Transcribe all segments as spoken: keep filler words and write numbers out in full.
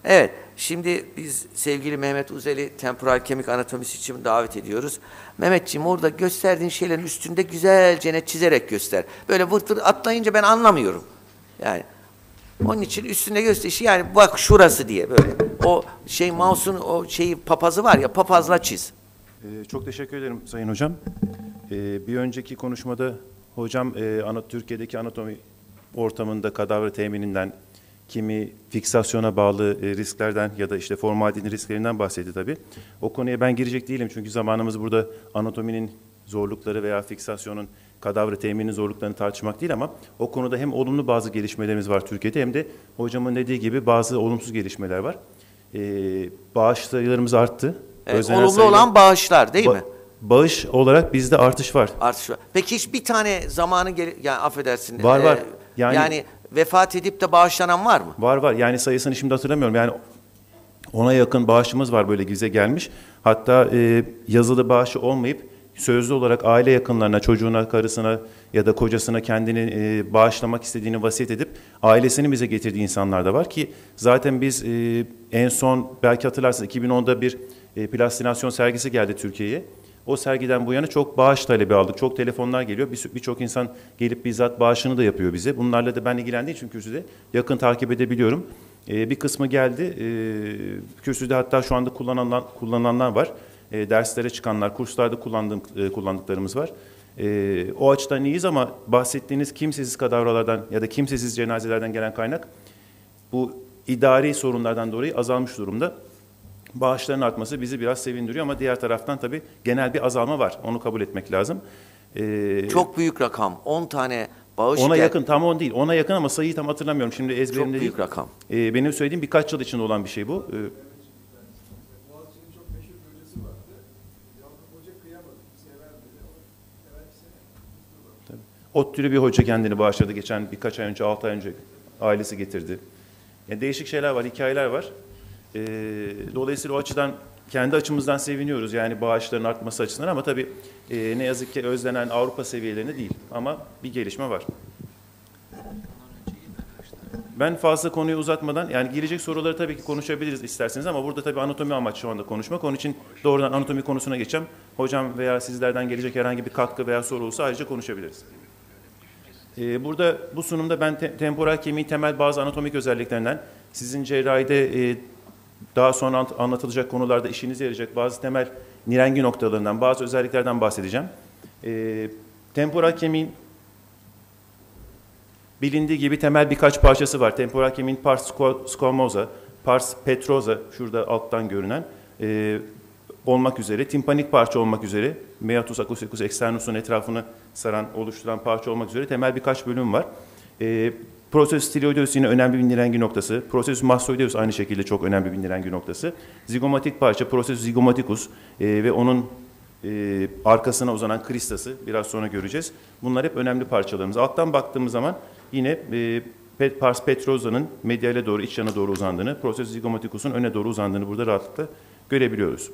Evet, şimdi biz sevgili Mehmet Uzel'i temporal kemik anatomisi için davet ediyoruz. Mehmetciğim, orada gösterdiğin şeylerin üstünde güzelce net çizerek göster. Böyle vırt vırt atlayınca ben anlamıyorum. Yani onun için üstünde göster. Yani bak şurası diye böyle. O şey mouse'un o şeyi papazı var ya, papazla çiz. Ee, çok teşekkür ederim Sayın Hocam. Ee, bir önceki konuşmada hocam e, ana, Türkiye'deki anatomi ortamında kadavra temininden, kimi fiksasyona bağlı e, risklerden ya da işte formaldehit risklerinden bahsetti tabii. O konuya ben girecek değilim çünkü zamanımız burada anatominin zorlukları veya fiksasyonun, kadavra temininin zorluklarını tartışmak değil, ama o konuda hem olumlu bazı gelişmelerimiz var Türkiye'de hem de hocamın dediği gibi bazı olumsuz gelişmeler var. Ee, bağış sayılarımız arttı. Evet, olumlu sayılar, olan bağışlar değil ba mi? Bağış olarak bizde artış var. Artış var. Peki hiç bir tane zamanı gel yani affedersin. Var e, var. Yani, yani vefat edip de bağışlanan var mı? Var var. Yani sayısını şimdi hatırlamıyorum. Yani ona yakın bağışımız var böyle bize gelmiş. Hatta e, yazılı bağışı olmayıp sözlü olarak aile yakınlarına, çocuğuna, karısına ya da kocasına kendini e, bağışlamak istediğini vasiyet edip ailesini bize getirdiği insanlar da var ki zaten biz e, en son belki hatırlarsınız iki bin onda bir e, plastinasyon sergisi geldi Türkiye'ye. O sergiden bu yana çok bağış talebi aldık. Çok telefonlar geliyor. Birçok bir insan gelip bizzat bağışını da yapıyor bize. Bunlarla da ben ilgilendiğim için kürsüde yakın takip edebiliyorum. Ee, bir kısmı geldi. Ee, kürsüde hatta şu anda kullanılan, kullananlar var. Ee, derslere çıkanlar, kurslarda kullandığım, e, kullandıklarımız var. Ee, o açıdan iyiyiz ama bahsettiğiniz kimsesiz kadavralardan ya da kimsesiz cenazelerden gelen kaynak bu idari sorunlardan dolayı azalmış durumda. Bağışların artması bizi biraz sevindiriyor ama diğer taraftan tabii genel bir azalma var. Onu kabul etmek lazım. Ee, Çok büyük rakam. on tane bağış. Ona yakın, tam on değil. Ona yakın ama sayıyı tam hatırlamıyorum. Şimdi ezberimde değil. Çok büyük rakam. Ee, benim söylediğim birkaç yıl içinde olan bir şey bu. Ee, ODTÜ'lü bir hoca kendini bağışladı. Geçen birkaç ay önce, altı ay önce ailesi getirdi. Yani değişik şeyler var, hikayeler var. Ee, dolayısıyla o açıdan kendi açımızdan seviniyoruz yani bağışların artması açısından ama tabii e, ne yazık ki özlenen Avrupa seviyelerinde değil ama bir gelişme var. Ben fazla konuyu uzatmadan yani gelecek soruları tabii ki konuşabiliriz isterseniz ama burada tabii anatomi amaç şu anda konuşmak. Onun için doğrudan anatomi konusuna geçeceğim. Hocam veya sizlerden gelecek herhangi bir katkı veya soru olursa ayrıca konuşabiliriz. Ee, burada bu sunumda ben te temporal kemiğin temel bazı anatomik özelliklerinden sizin cerrahide e, daha sonra anlatılacak konularda işinize yarayacak bazı temel nirengi noktalarından, bazı özelliklerden bahsedeceğim. E, temporal kemiğin bilindiği gibi temel birkaç parçası var. Temporal kemiğin pars squamosa, pars petrosa, şurada alttan görünen e, olmak üzere, timpanik parça olmak üzere, meatus acousticus externus'un etrafını saran, oluşturan parça olmak üzere temel birkaç bölüm var. E, Processus stylioideus yine önemli bir nirengi noktası. Processus mastoideus aynı şekilde çok önemli bir nirengi noktası. Zigomatik parça Processus zygomaticus e, ve onun e, arkasına uzanan kristası biraz sonra göreceğiz. Bunlar hep önemli parçalarımız. Alttan baktığımız zaman yine e, pars petrosa'nın mediale doğru, iç yana doğru uzandığını, Processus zygomaticus'un öne doğru uzandığını burada rahatlıkla görebiliyoruz.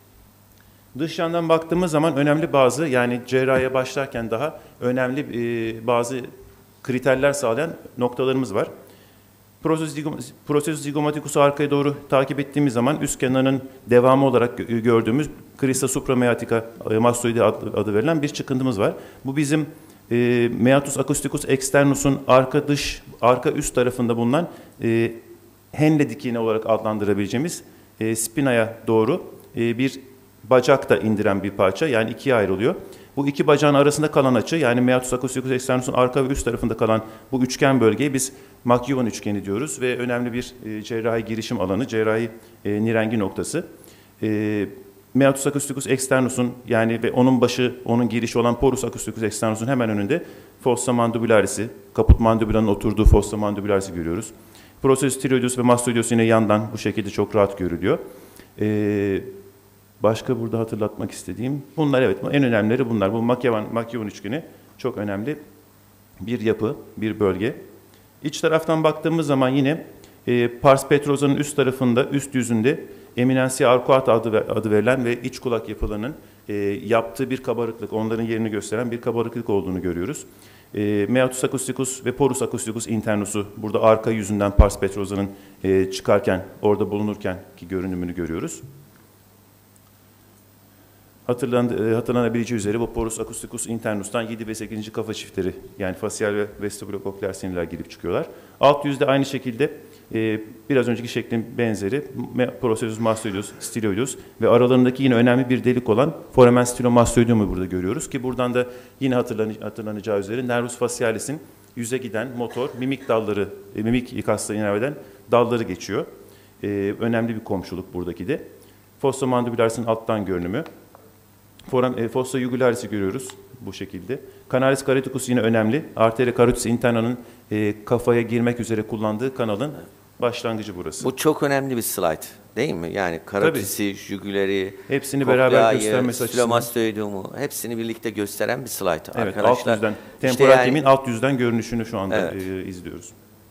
Dış yandan baktığımız zaman önemli bazı yani cerrahiye başlarken daha önemli e, bazı kriterler sağlayan noktalarımız var. Processus zygomaticus'u arkaya doğru takip ettiğimiz zaman üst kenarının devamı olarak gördüğümüz crista suprameatica mastoide adı verilen bir çıkıntımız var. Bu bizim e, meatus acousticus externus'un arka dış, arka üst tarafında bulunan e, henle dikiğine olarak adlandırabileceğimiz e, spinaya doğru e, bir bacak da indiren bir parça. Yani ikiye ayrılıyor. Bu iki bacağın arasında kalan açı yani meatus acousticus externus'un arka ve üst tarafında kalan bu üçgen bölgeye biz McEwan üçgeni diyoruz ve önemli bir e, cerrahi girişim alanı, cerrahi e, nirengi noktası. E, meatus acousticus externus'un yani ve onun başı, onun girişi olan porus acousticus externus'un hemen önünde fossa mandibularis'i, kaput mandibulanın oturduğu fossa mandibularis'i görüyoruz. Processus stylioideus ve mastoideus yine yandan bu şekilde çok rahat görülüyor. E, Başka burada hatırlatmak istediğim, bunlar evet en önemlileri bunlar. Bu McEwan, McEwan üçgeni çok önemli bir yapı, bir bölge. İç taraftan baktığımız zaman yine e, pars petrosa'nın üst tarafında, üst yüzünde eminentia arcuata adı, adı verilen ve iç kulak yapılarının e, yaptığı bir kabarıklık, onların yerini gösteren bir kabarıklık olduğunu görüyoruz. E, Meatus acousticus ve Porus acousticus internusu burada arka yüzünden Pars Petrosa'nın e, çıkarken, orada bulunurken ki görünümünü görüyoruz. Hatırlan, e, hatırlanabileceği üzere bu Porus acousticus internus'tan yedi ve sekizinci kafa çiftleri, yani fasyal ve vestibulokokleer sinirler girip çıkıyorlar. Alt yüzde aynı şekilde e, biraz önceki şeklin benzeri Procesus mastoideus, styloideus ve aralarındaki yine önemli bir delik olan foramen stylomastoideum'u burada görüyoruz ki buradan da yine hatırlan, hatırlanacağı üzere nervus facialis'in yüze giden motor, mimik dalları, e, mimik kasları inerveden dalları geçiyor. E, önemli bir komşuluk buradaki de. Fossa mandibularis'in alttan görünümü. Foram, e, fossa jugularis'i görüyoruz bu şekilde. Canalis caroticus yine önemli. Arteria carotis interna'nın e, kafaya girmek üzere kullandığı kanalın başlangıcı burası. Bu çok önemli bir slide değil mi? Yani karotisi, jugulari, hepsini beraber göstermesi açısından. Stylomastoideum'u hepsini birlikte gösteren bir slide. Evet, arkadaşlar. alt yüzden, temporal işte kemin yani, alt yüzden görünüşünü şu anda evet. e, izliyoruz.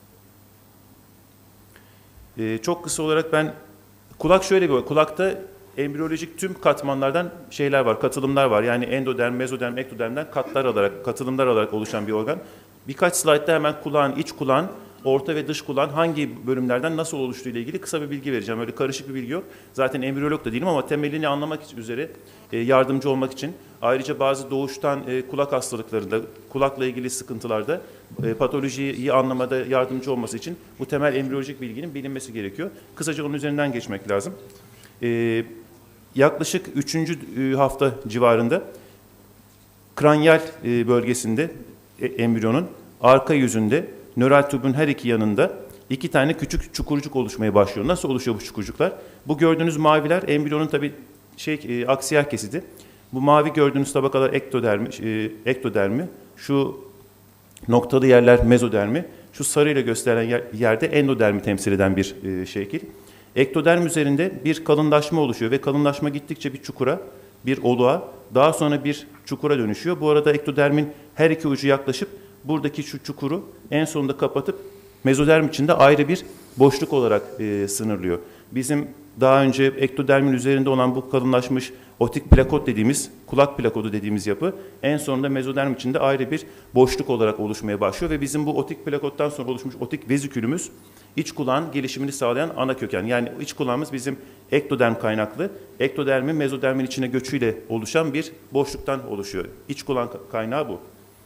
E, çok kısa olarak ben, kulak şöyle bir, kulakta embriyolojik tüm katmanlardan şeyler var, katılımlar var. Yani endoderm, mezoderm, ektodermden katlar alarak, katılımlar alarak oluşan bir organ. Birkaç slaytta hemen kulağın, iç kulağın, orta ve dış kulağın hangi bölümlerden nasıl oluştuğu ile ilgili kısa bir bilgi vereceğim. Öyle karışık bir bilgi yok. Zaten embriyolog da değilim ama temelini anlamak üzere e, yardımcı olmak için. Ayrıca bazı doğuştan e, kulak hastalıklarında, kulakla ilgili sıkıntılarda e, patolojiyi iyi anlamada yardımcı olması için bu temel embriyolojik bilginin bilinmesi gerekiyor. Kısaca onun üzerinden geçmek lazım. E, yaklaşık üçüncü hafta civarında kranyal e, bölgesinde e, embriyonun arka yüzünde nöral tübün her iki yanında iki tane küçük çukurcuk oluşmaya başlıyor. Nasıl oluşuyor bu çukurcuklar? Bu gördüğünüz maviler embriyonun tabii şey e, aksiyel kesidi. Bu mavi gördüğünüz tabakalar ektodermi, e, ektodermi, şu noktalı yerler mezodermi, şu sarıyla gösterilen yer, yerde endodermi temsil eden bir e, şekil. Ektoderm üzerinde bir kalınlaşma oluşuyor ve kalınlaşma gittikçe bir çukura, bir oluğa, daha sonra bir çukura dönüşüyor. Bu arada ektodermin her iki ucu yaklaşıp buradaki şu çukuru en sonunda kapatıp mezoderm içinde ayrı bir boşluk olarak e, sınırlıyor. Bizim daha önce ektodermin üzerinde olan bu kalınlaşmış otik plakot dediğimiz, kulak plakodu dediğimiz yapı en sonunda mezoderm içinde ayrı bir boşluk olarak oluşmaya başlıyor ve bizim bu otik plakottan sonra oluşmuş otik vezikülümüz iç kulağın gelişimini sağlayan ana köken. Yani iç kulağımız bizim ektoderm kaynaklı, ektodermin mezodermin içine göçüyle oluşan bir boşluktan oluşuyor. İç kulağın kaynağı bu.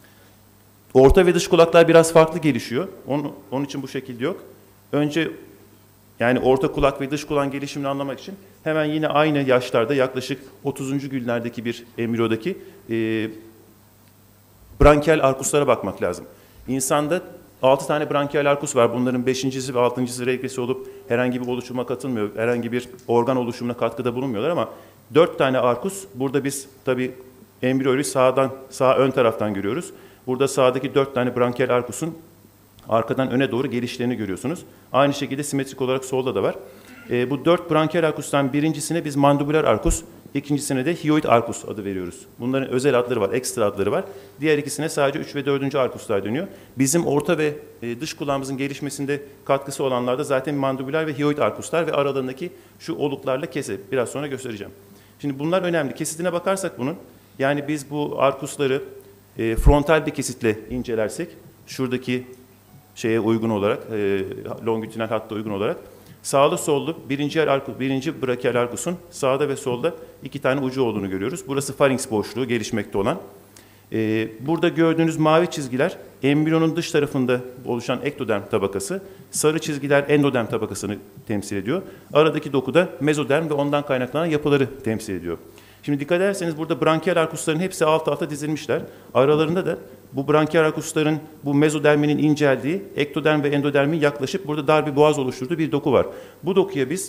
Orta ve dış kulaklar biraz farklı gelişiyor. Onun, onun için bu şekilde yok. Önce yani orta kulak ve dış kulağın gelişimini anlamak için hemen yine aynı yaşlarda yaklaşık otuzuncu günlerdeki bir embriyodaki e, brankial arkuslara bakmak lazım. İnsanda altı tane brankial arkus var. Bunların beşincisi ve altıncısı regresi olup herhangi bir oluşuma katılmıyor. Herhangi bir organ oluşumuna katkıda bulunmuyorlar ama dört tane arkus. Burada biz tabii embriyoyu sağdan, sağ ön taraftan görüyoruz. Burada sağdaki dört tane brankial arkusun arkadan öne doğru gelişlerini görüyorsunuz. Aynı şekilde simetrik olarak solda da var. E, bu dört brankial arkustan birincisine biz mandibular arkus, ikincisine de hyoid arkus adı veriyoruz. Bunların özel adları var, ekstra adları var. Diğer ikisine sadece üç ve dördüncü arkuslar dönüyor. Bizim orta ve e, dış kulağımızın gelişmesinde katkısı olanlar da zaten mandibular ve hyoid arkuslar ve aralarındaki şu oluklarla kese. Biraz sonra göstereceğim. Şimdi bunlar önemli. Kesitine bakarsak bunun, yani biz bu arkusları e, frontal bir kesitle incelersek, şuradaki şeye uygun olarak, e, longitudinal hatta uygun olarak sağlı sollu birinci, arkus, birinci brachial arkusun sağda ve solda iki tane ucu olduğunu görüyoruz. Burası farinks boşluğu gelişmekte olan. E, burada gördüğünüz mavi çizgiler embriyonun dış tarafında oluşan ektoderm tabakası, sarı çizgiler endoderm tabakasını temsil ediyor. Aradaki doku da mezoderm ve ondan kaynaklanan yapıları temsil ediyor. Şimdi dikkat ederseniz burada brankial arkusların hepsi alt alta dizilmişler. Aralarında da bu brankial arkusların bu mezoderminin inceldiği, ektoderm ve endodermin yaklaşıp burada dar bir boğaz oluşturduğu bir doku var. Bu dokuya biz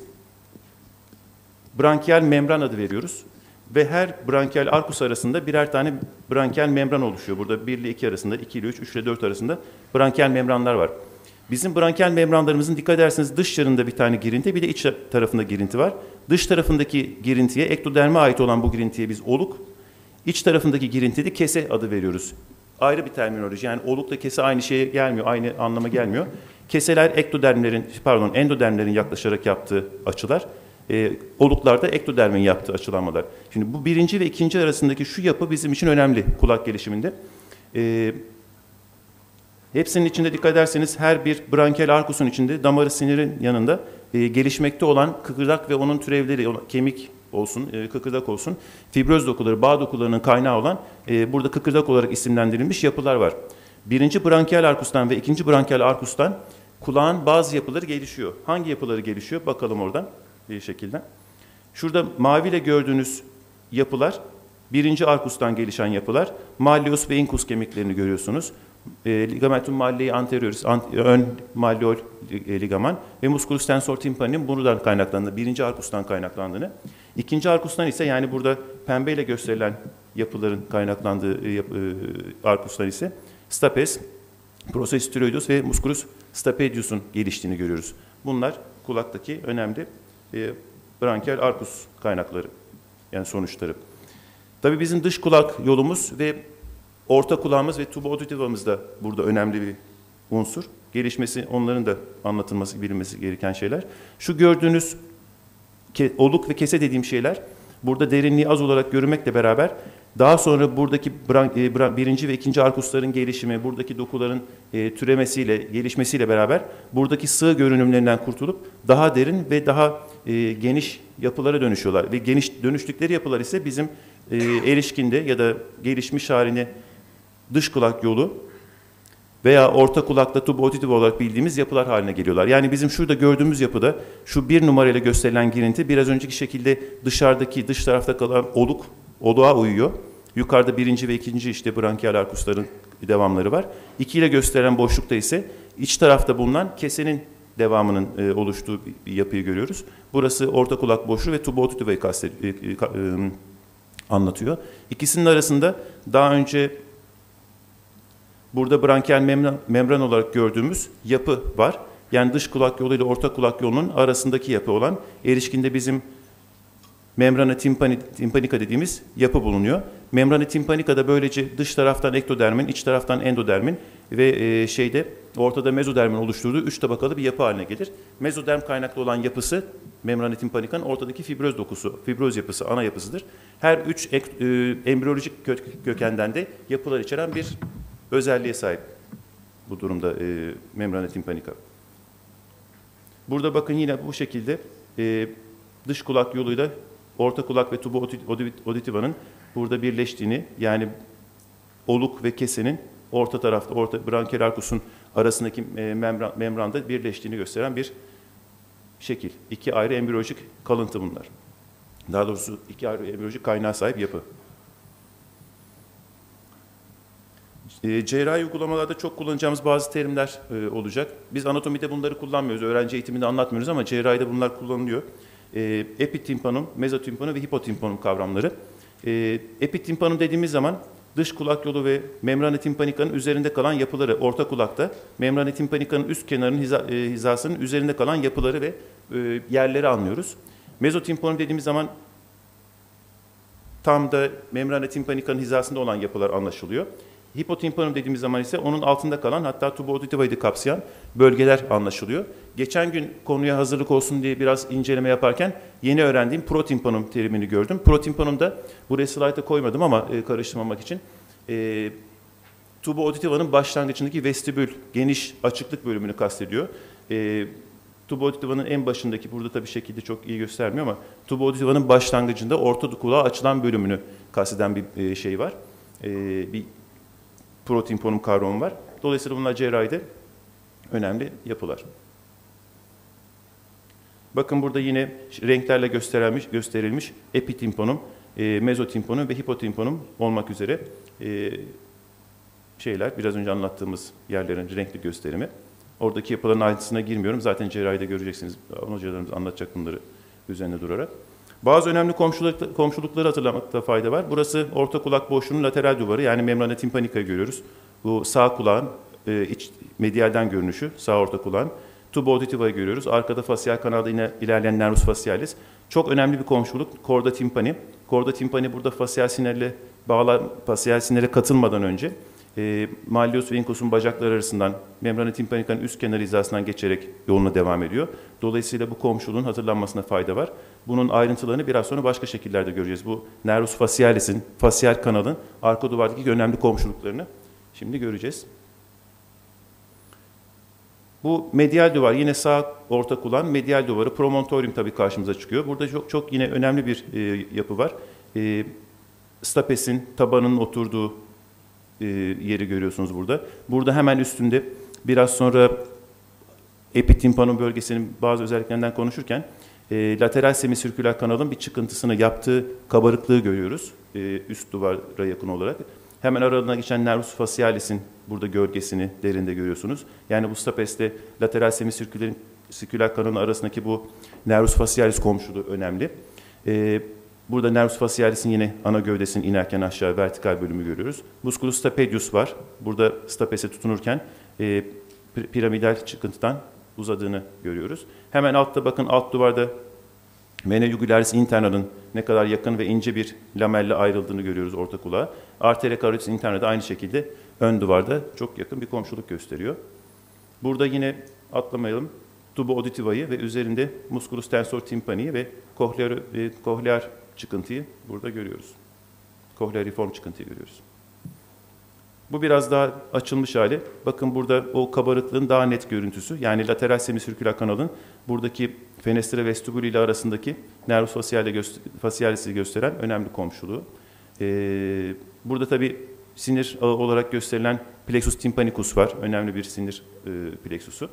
brankial membran adı veriyoruz. Ve her brankial arkus arasında birer tane brankial membran oluşuyor. Burada bir ile iki arasında, iki ile üç, üç ile dört arasında brankial membranlar var. Bizim brankial membranlarımızın dikkat ederseniz dış yarında bir tane girinti, bir de iç tarafında girinti var. Dış tarafındaki girintiye, ektoderme ait olan bu girintiye biz oluk, iç tarafındaki girintiye de kese adı veriyoruz. Ayrı bir terminoloji, yani olukla kese aynı şeye gelmiyor, aynı anlama gelmiyor. Keseler ektodermlerin, pardon endodermlerin yaklaşarak yaptığı açılar, e, oluklarda ektodermin yaptığı açılanmalar. Şimdi bu birinci ve ikinci arasındaki şu yapı bizim için önemli kulak gelişiminde. E, Hepsinin içinde dikkat ederseniz her bir brankel arkusun içinde damarı sinirin yanında e, gelişmekte olan kıkırdak ve onun türevleri, kemik olsun, e, kıkırdak olsun, fibroz dokuları, bağ dokularının kaynağı olan e, burada kıkırdak olarak isimlendirilmiş yapılar var. Birinci brankel arkustan ve ikinci brankel arkustan kulağın bazı yapıları gelişiyor. Hangi yapıları gelişiyor? Bakalım oradan bir şekilde. Şurada maviyle gördüğünüz yapılar, birinci arkustan gelişen yapılar. Malleus ve incus kemiklerini görüyorsunuz. E, ligamentum mallei anterioris, ant, ön malleol ligaman ve musculus tensor tympani'nin buradan kaynaklandığını, birinci arkustan kaynaklandığını. İkinci arkustan ise yani burada pembeyle gösterilen yapıların kaynaklandığı e, e, arkustan ise stapes, processus thyroideus ve musculus stapedius'un geliştiğini görüyoruz. Bunlar kulaktaki önemli e, brankel arkus kaynakları, yani sonuçları. Tabii bizim dış kulak yolumuz ve orta kulağımız ve tuba auditivamız da burada önemli bir unsur. Gelişmesi, onların da anlatılması, bilinmesi gereken şeyler. Şu gördüğünüz ke, oluk ve kese dediğim şeyler, burada derinliği az olarak görünmekle beraber, daha sonra buradaki bran, e, bran, birinci ve ikinci arkusların gelişimi, buradaki dokuların e, türemesiyle, gelişmesiyle beraber, buradaki sığ görünümlerinden kurtulup, daha derin ve daha e, geniş yapılara dönüşüyorlar. Ve geniş dönüştükleri yapılar ise bizim e, erişkinde ya da gelişmiş halini dış kulak yolu veya orta kulakta tuba auditiva olarak bildiğimiz yapılar haline geliyorlar. Yani bizim şurada gördüğümüz yapıda şu bir numarayla gösterilen girinti biraz önceki şekilde dışarıdaki, dış tarafta kalan oluk, oluğa uyuyor. Yukarıda birinci ve ikinci işte brankial arkusların devamları var. İki ile gösterilen boşlukta ise iç tarafta bulunan kesenin devamının e, oluştuğu bir yapıyı görüyoruz. Burası orta kulak boşluğu ve tuba auditiva'yı kastediyor, e, e, anlatıyor. İkisinin arasında daha önce burada brankial membran, membran olarak gördüğümüz yapı var. Yani dış kulak yolu ile orta kulak yolunun arasındaki yapı olan erişkinde bizim membrana timpani, timpanica dediğimiz yapı bulunuyor. Membrana timpanica da böylece dış taraftan ektodermin, iç taraftan endodermin ve e, şeyde ortada mezodermin oluşturduğu üç tabakalı bir yapı haline gelir. Mezoderm kaynaklı olan yapısı membrana timpanica'nın ortadaki fibroz dokusu, fibroz yapısı ana yapısıdır. Her üç ek, e, embriyolojik kö kökenden de yapılar içeren bir özelliğe sahip bu durumda e, membrana timpanica. Burada bakın yine bu şekilde e, dış kulak yoluyla orta kulak ve tuba auditiva'nın burada birleştiğini, yani oluk ve kesenin orta tarafta, orta brankial arkusun arasındaki e, membran, membranda birleştiğini gösteren bir şekil. İki ayrı embriyolojik kalıntı bunlar. Daha doğrusu iki ayrı embriyolojik kaynağa sahip yapı. E, cerrahi uygulamalarda çok kullanacağımız bazı terimler e, olacak. Biz anatomide bunları kullanmıyoruz, öğrenci eğitiminde anlatmıyoruz ama cerrahide bunlar kullanılıyor. E, epitimpanum, mezotimpanum ve hipotimpanum kavramları. E, epitimpanum dediğimiz zaman dış kulak yolu ve membrana timpanica'nın üzerinde kalan yapıları, orta kulakta membrana timpanica'nın üst kenarının hiza, e, hizasının üzerinde kalan yapıları ve e, yerleri anlıyoruz. Mezotimpanum dediğimiz zaman tam da membrana timpanica'nın hizasında olan yapılar anlaşılıyor. Hipotimpanum dediğimiz zaman ise onun altında kalan, hatta tuba auditiva'yı da kapsayan bölgeler anlaşılıyor. Geçen gün konuya hazırlık olsun diye biraz inceleme yaparken yeni öğrendiğim protimpanum terimini gördüm. Protimpanumda buraya slayta koymadım ama e, karıştırmamak için e, tuba auditiva'nın başlangıcındaki vestibül, geniş açıklık bölümünü kastediyor. E, tuba auditiva'nın en başındaki, burada tabii şekilde çok iyi göstermiyor ama tuba auditiva'nın başlangıcında orta kulağa açılan bölümünü kasteden bir e, şey var. E, bir protimpanum kavramı var. Dolayısıyla bunlar cerrahide önemli yapılar. Bakın burada yine renklerle gösterilmiş, gösterilmiş epitimpanum, e, mezotimpanum ve hipotimpanum olmak üzere e, şeyler, biraz önce anlattığımız yerlerin renkli gösterimi. Oradaki yapıların ayrıntısına girmiyorum. Zaten cerrahide göreceksiniz. Hocalarımız anlatacak bunları üzerine durarak. Bazı önemli komşuluk, komşulukları hatırlamakta fayda var. Burası orta kulak boşluğunun lateral duvarı, yani membrana timpanica'yı görüyoruz. Bu sağ kulağın e, iç medialden görünüşü, sağ orta kulağın. Tuba auditiva'yı görüyoruz. Arkada fasyal kanalda yine ilerleyen nervus facialis. Çok önemli bir komşuluk. Chorda tympani. Chorda tympani burada fasyal sinirle bağlar, fasyal sinire katılmadan önce e, malleus ve incus'un bacakları arasından membrana timpanica'nın üst kenar hizasından geçerek yoluna devam ediyor. Dolayısıyla bu komşuluğun hatırlanmasına fayda var. Bunun ayrıntılarını biraz sonra başka şekillerde göreceğiz. Bu nervus facialis'in, fasyal kanalın arka duvardaki önemli komşuluklarını şimdi göreceğiz. Bu medial duvar, yine sağ orta kulağın medial duvarı, promontorium tabii karşımıza çıkıyor. Burada çok çok yine önemli bir e, yapı var. E, Stapes'in tabanının oturduğu e, yeri görüyorsunuz burada. Burada hemen üstünde biraz sonra epitimpanum bölgesinin bazı özelliklerinden konuşurken e, lateral semisirküler kanalın bir çıkıntısını yaptığı kabarıklığı görüyoruz e, üst duvara yakın olarak. Hemen aralarına geçen nervus facialis'in burada gölgesini derinde görüyorsunuz. Yani bu stapesle lateral semisirkülerin sirküler kanalın arasındaki bu nervus facialis komşuluğu önemli. E, burada nervus facialis'in yine ana gövdesinin inerken aşağı vertikal bölümü görüyoruz. Musculus stapedius var. Burada stapese tutunurken e, piramidal çıkıntıdan uzadığını görüyoruz. Hemen altta bakın, alt duvarda vena jugularis interna'nın ne kadar yakın ve ince bir lamelle ayrıldığını görüyoruz orta kulağa. Arteria carotis interna da aynı şekilde ön duvarda çok yakın bir komşuluk gösteriyor. Burada yine atlamayalım. Tubo auditiva'yı ve üzerinde musculus tensor tympani'yi ve kohlear, e, kohlear çıkıntıyı burada görüyoruz. Kohleariform çıkıntıyı görüyoruz. Bu biraz daha açılmış hali. Bakın burada o kabarıklığın daha net görüntüsü. Yani lateral semisirküler kanalın buradaki fenestre vestibülü ile arasındaki nervus facialis'i gösteren önemli komşuluğu. Ee, burada tabii sinir ağı olarak gösterilen plexus tympanicus var. Önemli bir sinir e, plexusu.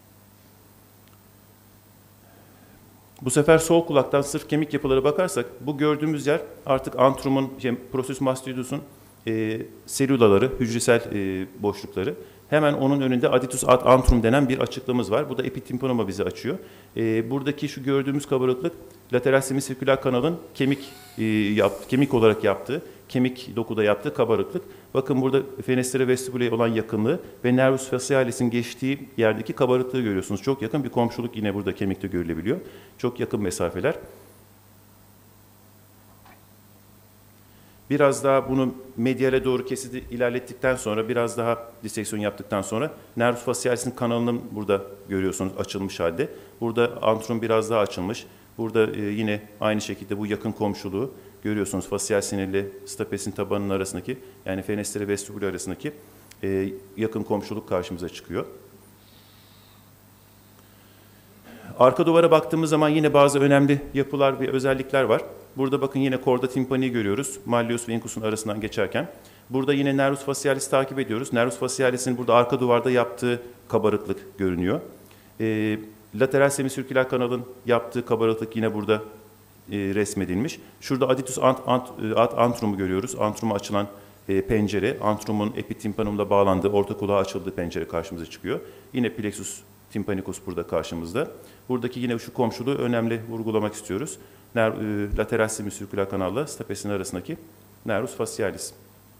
Bu sefer sol kulaktan sırf kemik yapılara bakarsak bu gördüğümüz yer artık antrumun, şey, processus mastoidus'un e, selülaları, hücresel e, boşlukları. Hemen onun önünde aditus ad antrum denen bir açıklığımız var. Bu da epitimpanoma bizi açıyor. E, buradaki şu gördüğümüz kabarıklık lateral semisirküler kanalın kemik e, yap, kemik olarak yaptığı, kemik dokuda yaptığı kabarıklık. Bakın burada fenestre vestibüle olan yakınlığı ve nervus facialis'in geçtiği yerdeki kabarıklığı görüyorsunuz. Çok yakın bir komşuluk yine burada kemikte görülebiliyor. Çok yakın mesafeler. Biraz daha bunu mediale doğru kesidi ilerlettikten sonra, biraz daha diseksiyon yaptıktan sonra nervus facialis'in kanalını burada görüyorsunuz açılmış halde. Burada antrum biraz daha açılmış. Burada e, yine aynı şekilde bu yakın komşuluğu görüyorsunuz. Facial sinirle stapesin tabanının arasındaki, yani fenestre vestibülü arasındaki e, yakın komşuluk karşımıza çıkıyor. Arka duvara baktığımız zaman yine bazı önemli yapılar ve özellikler var. Burada bakın yine chorda tympani'yi görüyoruz. Malleus ve incus'un arasından geçerken. Burada yine nervus facialis'i takip ediyoruz. Nervus facialis'in burada arka duvarda yaptığı kabarıklık görünüyor. E, lateral semisirküler kanalın yaptığı kabarıklık yine burada e, resmedilmiş. Şurada aditus ant, ant, ad antrumu görüyoruz. Antruma açılan e, pencere. Antrumun epitimpanumla bağlandığı, orta kulağa açıldığı pencere karşımıza çıkıyor. Yine plexus tympanicus burada karşımızda. Buradaki yine şu komşuluğu önemli vurgulamak istiyoruz. Ner, e, lateral semisirküler kanalla stapesin arasındaki nervus facialis.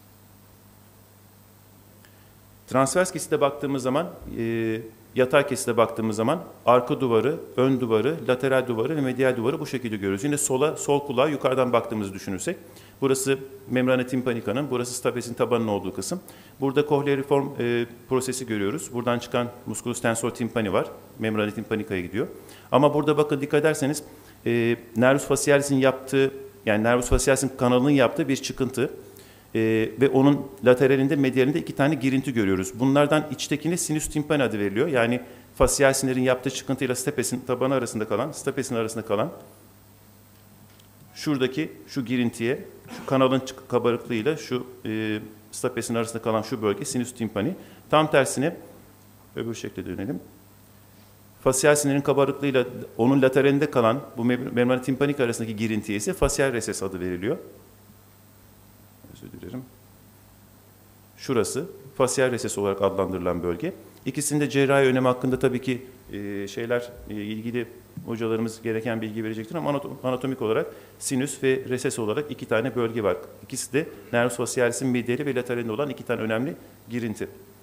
Transvers keside baktığımız zaman, e, yatay keside baktığımız zaman arka duvarı, ön duvarı, lateral duvarı ve medial duvarı bu şekilde görüyoruz. Yine sola, sol kulağa yukarıdan baktığımızı düşünürsek, burası membrana tympanica'nın, burası stapesin tabanının olduğu kısım. Burada kohleariform e, prosesi görüyoruz. Buradan çıkan musculus tensor tympani var. Membrana tympanica'ya gidiyor. Ama burada bakın dikkat ederseniz e, nervus facialis'in yaptığı, yani nervus facialis'in kanalının yaptığı bir çıkıntı. Ee, ve onun lateralinde, medialinde iki tane girinti görüyoruz. Bunlardan içtekine sinus tympani adı veriliyor. Yani facial sinirin yaptığı çıkıntıyla stapesin tabanı arasında kalan, stapesin arasında kalan şuradaki şu girintiye, şu kanalın kabarıklığıyla şu e, stapesin arasında kalan şu bölge sinus tympani. Tam tersine öbür şekle dönelim. Facial sinirin kabarıklığıyla onun lateralinde kalan bu membrana tympanica arasındaki girintiye ise facial recess adı veriliyor. Özür dilerim. Şurası facial recess olarak adlandırılan bölge. İkisinde cerrahi önemi hakkında tabii ki e, şeyler e, ilgili hocalarımız gereken bilgi verecektir ama anatomik olarak sinüs ve recess olarak iki tane bölge var. İkisi de nervus facialis'in mediali ve lateralinde olan iki tane önemli girinti.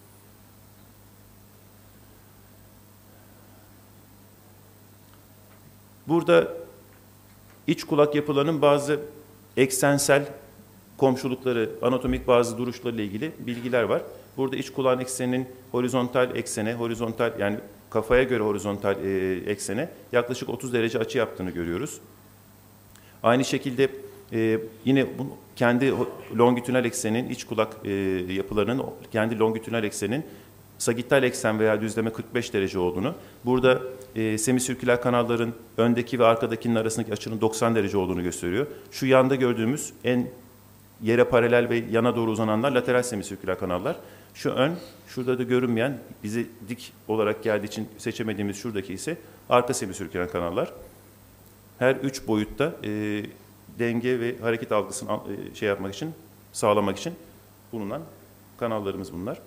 Burada iç kulak yapılarının bazı eksensel komşulukları, anatomik bazı duruşlarıyla ilgili bilgiler var. Burada iç kulağın ekseninin horizontal eksene, horizontal yani kafaya göre horizontal e, eksene yaklaşık otuz derece açı yaptığını görüyoruz. Aynı şekilde e, yine bu, kendi longitudinal eksenin, iç kulak e, yapılarının kendi longitudinal eksenin sagittal eksen veya düzleme kırk beş derece olduğunu, burada e, semisirküler kanalların öndeki ve arkadakinin arasındaki açının doksan derece olduğunu gösteriyor. Şu yanda gördüğümüz en yere paralel ve yana doğru uzananlar lateral semisirküler kanallar. Şu ön, şurada da görünmeyen, bize dik olarak geldiği için seçemediğimiz şuradaki ise arka semisirküler kanallar. Her üç boyutta e, denge ve hareket algısını e, şey yapmak için, sağlamak için bulunan kanallarımız bunlar.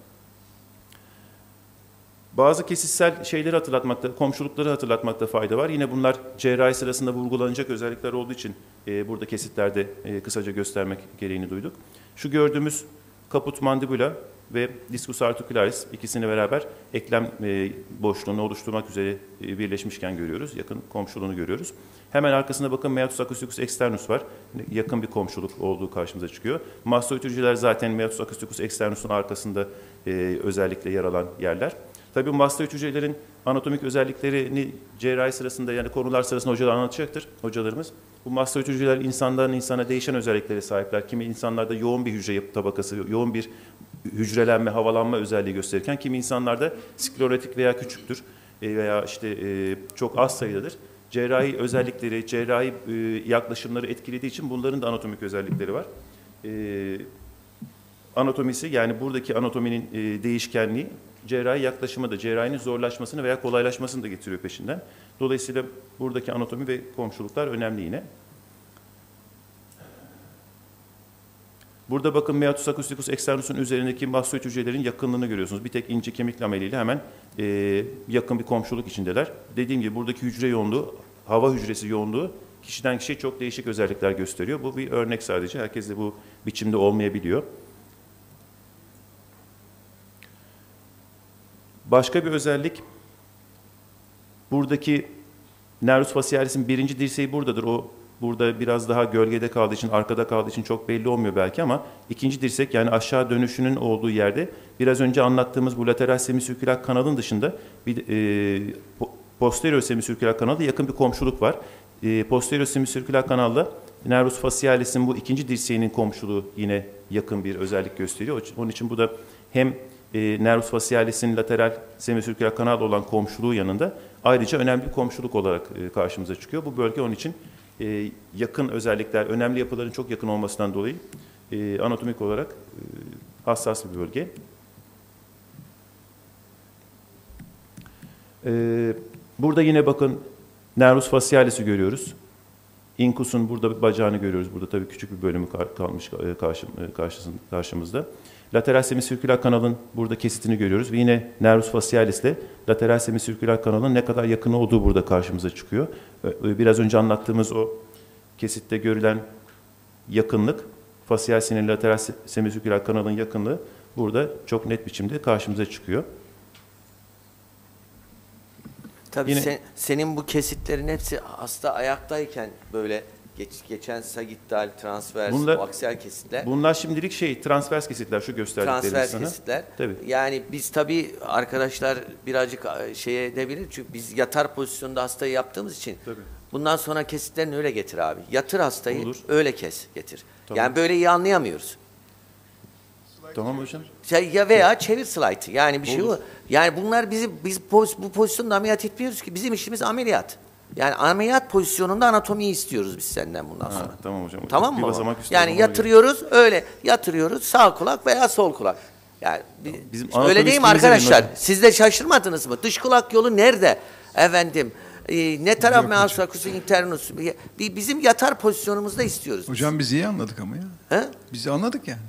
Bazı kesitsel şeyleri hatırlatmakta, komşulukları hatırlatmakta fayda var. Yine bunlar cerrahi sırasında vurgulanacak özellikler olduğu için e, burada kesitlerde e, kısaca göstermek gereğini duyduk. Şu gördüğümüz kaput mandibula ve diskus articularis ikisini beraber eklem e, boşluğunu oluşturmak üzere e, birleşmişken görüyoruz. Yakın komşuluğunu görüyoruz. Hemen arkasında bakın meatus acousticus externus var. Yakın bir komşuluk olduğu karşımıza çıkıyor. Mastoid hücreler zaten meatus acousticus externus'un arkasında e, özellikle yer alan yerler. Tabii bu mastoid hücrelerin anatomik özelliklerini cerrahi sırasında, yani konular sırasında hocalar anlatacaktır, hocalarımız. Bu mastoid hücreler insandan insana değişen özelliklere sahipler. Kimi insanlarda yoğun bir hücre yapı tabakası, yoğun bir hücrelenme, havalanma özelliği gösterirken kimi insanlarda sklerotik veya küçüktür veya işte çok az sayıdadır. Cerrahi özellikleri, cerrahi yaklaşımları etkilediği için bunların da anatomik özellikleri var. Anatomisi, yani buradaki anatominin değişkenliği cerrahi yaklaşımı da, cerrahinin zorlaşmasını veya kolaylaşmasını da getiriyor peşinden. Dolayısıyla buradaki anatomi ve komşuluklar önemli yine. Burada bakın meatus acousticus externus'un üzerindeki mastoid hücrelerin yakınlığını görüyorsunuz. Bir tek ince kemik lameliyle hemen e, yakın bir komşuluk içindeler. Dediğim gibi buradaki hücre yoğunluğu, hava hücresi yoğunluğu kişiden kişiye çok değişik özellikler gösteriyor. Bu bir örnek sadece. Herkes de bu biçimde olmayabiliyor. Başka bir özellik, buradaki nervus facialis'in birinci dirseği buradadır. O burada biraz daha gölgede kaldığı için, arkada kaldığı için çok belli olmuyor belki, ama ikinci dirsek, yani aşağı dönüşünün olduğu yerde biraz önce anlattığımız bu lateral semisirküler kanalın dışında bir e, posterior semisirküler kanalda yakın bir komşuluk var. E, posterior semisirküler kanalla nervus facialis'in bu ikinci dirseğinin komşuluğu yine yakın bir özellik gösteriyor. Onun için bu da hem E, nervus facialis'in lateral semisirküler kanal olan komşuluğu yanında ayrıca önemli bir komşuluk olarak e, karşımıza çıkıyor. Bu bölge onun için e, yakın özellikler, önemli yapıların çok yakın olmasından dolayı e, anatomik olarak e, hassas bir bölge. E, burada yine bakın nervus facialis'i görüyoruz. Incus'un burada bir bacağını görüyoruz. Burada tabii küçük bir bölümü kalmış karşımızda. Lateral semisirküler kanalın burada kesitini görüyoruz ve yine nervus facialis ile lateral semisirküler kanalın ne kadar yakın olduğu burada karşımıza çıkıyor. Biraz önce anlattığımız o kesitte görülen yakınlık, facialis'in lateral semisirküler kanalın yakınlığı burada çok net biçimde karşımıza çıkıyor. Tabii Yine, sen, senin bu kesitlerin hepsi hasta ayaktayken böyle geç, geçen sagittal, transvers, bunlar, aksiyel kesitler. Bunlar şimdilik şey transvers kesitler, şu gösterdiklerim transvers sana. kesitler. Tabii. Yani biz tabii arkadaşlar birazcık şeye edebilir, çünkü biz yatar pozisyonda hastayı yaptığımız için. Tabii. Bundan sonra kesitlerini öyle getir abi. Yatır hastayı, olur, öyle kes getir. Tamam. Yani böyle iyi anlayamıyoruz. Tamam hocam. Şey, ya veya çevir slide'ı. Yani bir şey o. Yani bunlar bizi biz poz, bu pozisyonda ameliyat etmiyoruz ki. Bizim işimiz ameliyat. Yani ameliyat pozisyonunda anatomiyi istiyoruz biz senden bundan sonra. Ha, tamam hocam. Tamam mı? Bir basamak yani yatırıyoruz göre. Öyle yatırıyoruz sağ kulak veya sol kulak. Yani bizim öyle değil mi arkadaşlar? Siz de şaşırmadınız mı? Dış kulak yolu nerede? Efendim e, ne taraf meatus acousticus internus? Bizim yatar pozisyonumuzda istiyoruz. Hocam biz, biz iyi anladık ama ya. He? Biz anladık yani.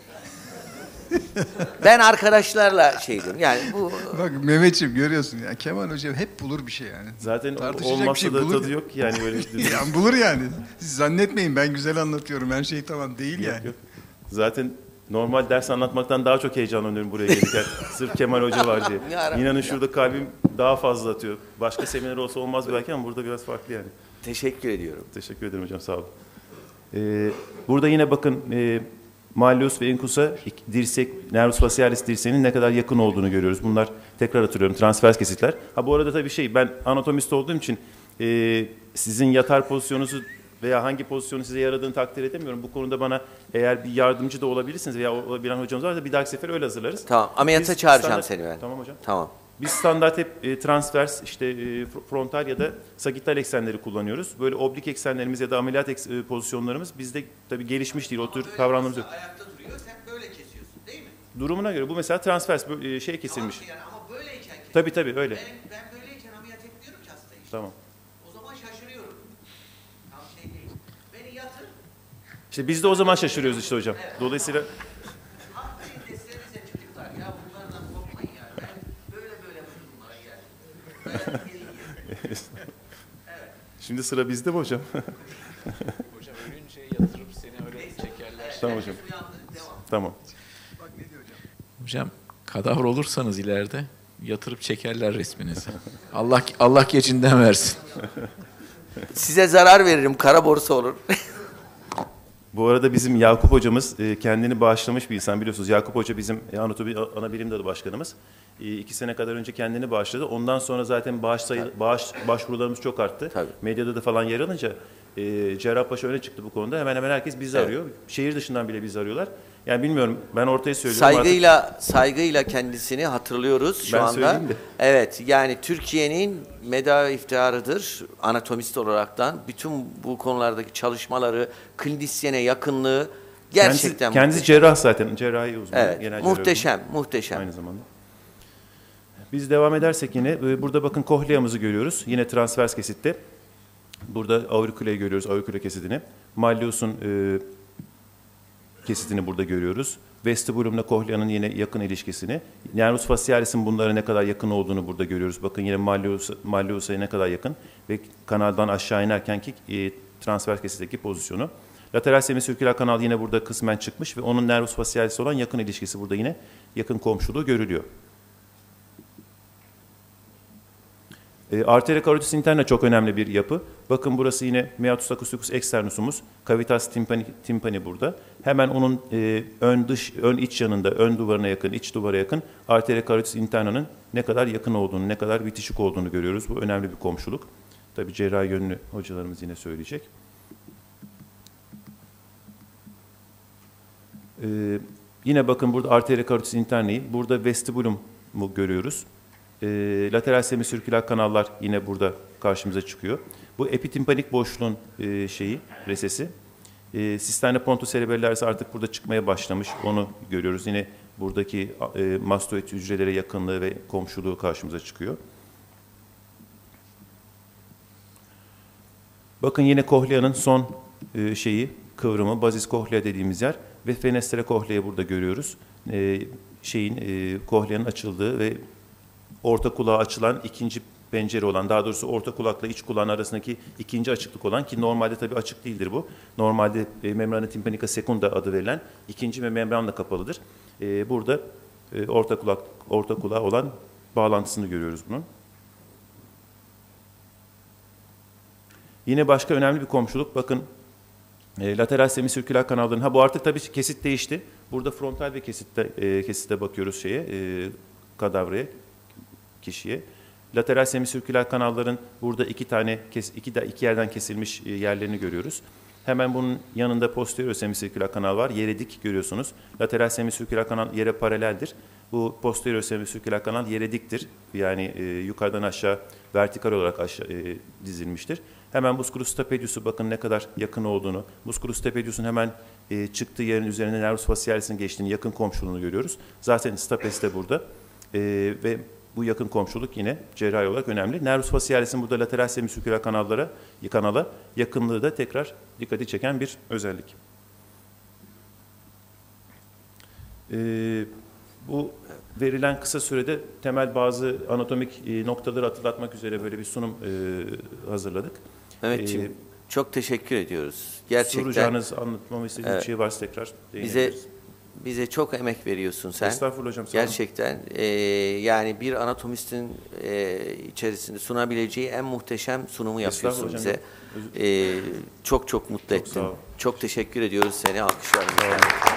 Ben arkadaşlarla şey diyorum yani bu... Bak Mehmetciğim, görüyorsun ya, Kemal Hoca hep bulur bir şey yani. Zaten olmazsa şey da bulur. Tadı yok yani böyle. Yani bulur yani. Siz zannetmeyin ben güzel anlatıyorum, her şey tamam değil yok, yani. Yok. Zaten normal ders anlatmaktan daha çok heyecanlanıyorum buraya gelirken. Sırf Kemal Hoca var diye. İnanın şurada kalbim daha fazla atıyor. Başka seminer olsa olmaz belki ama burada biraz farklı yani. Teşekkür ediyorum. Teşekkür ederim hocam, sağ olun. Ee, burada yine bakın... E, malleus ve incus'a dirsek, nervus facialis dirseğinin ne kadar yakın olduğunu görüyoruz. Bunlar, tekrar hatırlıyorum, transvers kesitler. Ha bu arada tabii şey, ben anatomist olduğum için e, sizin yatar pozisyonunuzu veya hangi pozisyonu size yaradığını takdir edemiyorum. Bu konuda bana eğer bir yardımcı da olabilirsiniz veya olabilen hocamız varsa bir dahaki sefer öyle hazırlarız. Tamam. Ameliyata Biz çağıracağım standart- seni ben. Tamam hocam. Tamam. Biz standart hep e, transvers, işte e, frontal ya da sagittal eksenleri kullanıyoruz. Böyle oblik eksenlerimiz ya da ameliyat eks- e, pozisyonlarımız bizde tabii gelişmiş değil. O tür kavramlarımız yok. Ayakta duruyor, sen böyle kesiyorsun değil mi? Durumuna göre bu mesela transvers böyle, e, şey kesilmiş. Yani ama böyleyken kesiyorsun. Tabii tabii öyle. Ben, ben böyleyken ameliyat etmiyorum ki hastayı. Tamam. O zaman şaşırıyorum. Tam şey değil. Beni yatır. İşte biz de o zaman şaşırıyoruz işte hocam. Dolayısıyla Hastayı desenize çocuklar. Ya bunlardan korkmayın ya. Ben böyle böyle yapıyorum bunlara gel. Ben gelin gelin. şimdi sıra bizde mi hocam? Hocam ölünce yatırıp seni öyle çekerler. Tamam hocam. Uyandı, devam. Tamam. Bak ne diyor hocam. Hocam kadavra olursanız ileride yatırıp çekerler resminizi. Allah Allah gecinden versin. Size zarar veririm. Kara borsa olur. Bu arada bizim Yakup hocamız e, kendini bağışlamış bir insan biliyorsunuz. Yakup Hoca bizim e, anatomi ana bilim dalı başkanımız. E, iki sene kadar önce kendini bağışladı. Ondan sonra zaten bağış sayı, bağış başvurularımız çok arttı. Tabii. Medyada da falan yer alınca e, Cerrahpaşa öne çıktı bu konuda. Hemen hemen herkes bizi Evet. arıyor. Şehir dışından bile bizi arıyorlar. Yani bilmiyorum, ben ortaya söylüyorum. Saygıyla saygıyla kendisini hatırlıyoruz şu Ben anda. söyleyeyim de. Evet, yani Türkiye'nin medya iftiharıdır anatomist olaraktan. Bütün bu konulardaki çalışmaları, klinisyene yakınlığı gerçekten Kendisi, kendisi cerrah zaten. Cerrahi uzmanı. Evet, genel cerrahi muhteşem, uzmanı. muhteşem. Aynı zamanda. Biz devam edersek yine e, burada bakın kohleamızı görüyoruz. Yine transvers kesitte. Burada aurikuleyi görüyoruz, aurikula kesitini. Malleus'un e, kesitini burada görüyoruz. Vestibulumla kohleanın yine yakın ilişkisini. Nervus facialis'in bunlara ne kadar yakın olduğunu burada görüyoruz. Bakın yine Malleus, Malleus'a ne kadar yakın ve kanaldan aşağı inerkenki e, transvers kesitteki pozisyonu. Lateral semisirküler kanal yine burada kısmen çıkmış ve onun nervus facialis'e olan yakın ilişkisi burada yine yakın komşuluğu görülüyor. E, arteria carotis interna çok önemli bir yapı. Bakın burası yine meatus acousticus externusumuz. Cavitas tympani, tympani burada. Hemen onun e, ön dış, ön iç yanında, ön duvarına yakın, iç duvara yakın arteria carotis interna'nın ne kadar yakın olduğunu, ne kadar bitişik olduğunu görüyoruz. Bu önemli bir komşuluk. Tabii cerrahi yönlü hocalarımız yine söyleyecek. E, yine bakın burada arteria carotis interna'yı, burada vestibulumu görüyoruz. E, lateral semisirküler kanallar yine burada karşımıza çıkıyor. Bu epitimpanik boşluğun e, şeyi, resesi. E, Cisterna pontocerebellaris artık burada çıkmaya başlamış. Onu görüyoruz. Yine buradaki e, mastoid hücrelere yakınlığı ve komşuluğu karşımıza çıkıyor. Bakın yine kohleanın son e, şeyi, kıvrımı, bazis kohlea dediğimiz yer ve fenestre kohlea burada görüyoruz. E, şeyin e, kohleanın açıldığı ve orta kulağa açılan ikinci pencere olan, daha doğrusu orta kulakla iç kulağın arasındaki ikinci açıklık olan, ki normalde tabii açık değildir bu. Normalde e, membrana tympanica secunda adı verilen ikinci ve membranla kapalıdır. E, burada e, orta kulak orta kulağa olan bağlantısını görüyoruz bunun. Yine başka önemli bir komşuluk. Bakın e, lateral semisirküler kanalların, ha bu artık tabii kesit değişti. Burada frontal ve kesitte e, kesitte bakıyoruz şeye, e, kadavraya, kişiye. Lateral semisirküler kanalların burada iki tane iki de iki yerden kesilmiş yerlerini görüyoruz. Hemen bunun yanında posterior semisirküler kanal var. Yere dik görüyorsunuz. Lateral semisirküler kanal yere paraleldir. Bu posterior semisirküler kanal yere diktir. Yani e, yukarıdan aşağı vertikal olarak aşağı e, dizilmiştir. Hemen musculus stapedius'u bakın ne kadar yakın olduğunu. Musculus stapedius'un hemen e, çıktığı yerin üzerine nervus facialis'in geçtiğini, yakın komşuluğunu görüyoruz. Zaten stapes de burada. E, ve bu yakın komşuluk yine cerrahi olarak önemli. Nervus facialis'in burada lateral semisirküler kanallara, kanala yakınlığı da tekrar dikkati çeken bir özellik. Ee, bu verilen kısa sürede temel bazı anatomik e, noktaları hatırlatmak üzere böyle bir sunum e, hazırladık. Mehmetciğim, Ee, çok teşekkür ediyoruz. Gerçekten soracağınız, anlatmamı istediğiniz Evet. bir şey varsa tekrar bize değinebiliriz. bize çok emek veriyorsun sen. Estağfurullah hocam, sağ olun. Gerçekten e, yani bir anatomistin e, içerisinde sunabileceği en muhteşem sunumu yapıyorsun Estağfurullah bize. hocam. E, çok çok mutlu Çok sağ ettin. ol. Çok teşekkür ediyoruz seni. Alkışlarımızla. Sağ olun.